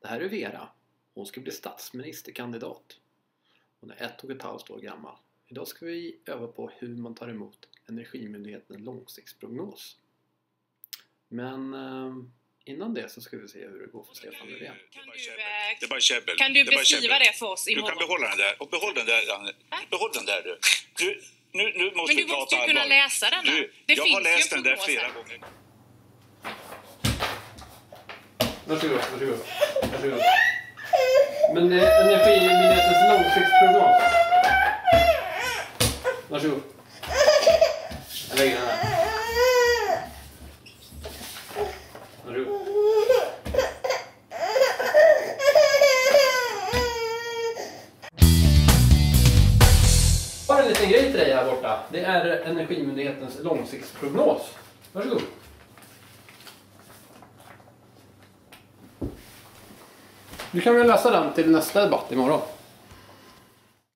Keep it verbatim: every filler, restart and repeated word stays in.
Det här är Vera. Hon ska bli statsministerkandidat. Hon är ett och ett halvt år gammal. Idag ska vi öva på hur man tar emot Energimyndighetens långsiktsprognos. Men eh, innan det så ska vi se hur det går för Stefan Löfven. Kan du, eh, det är bara käbbel. kan du det beskriva det för oss Du imorgon? kan behålla den där. Och behåll den där, Anne. Behåll den där du. du nu, nu måste Men vi du prata måste ju kunna allvarligt. läsa denna. Du, Det jag finns har läst ju den där prognoser. flera gånger. Varsågod, varsågod. varsågod. Men det är Energimyndighetens långsiktsprognos. Varsågod. Jag lägger den här. Varsågod. Jag har en liten grej till dig här borta. Det är Energimyndighetens långsiktsprognos. Varsågod. Du kan väl läsa den till nästa debatt imorgon.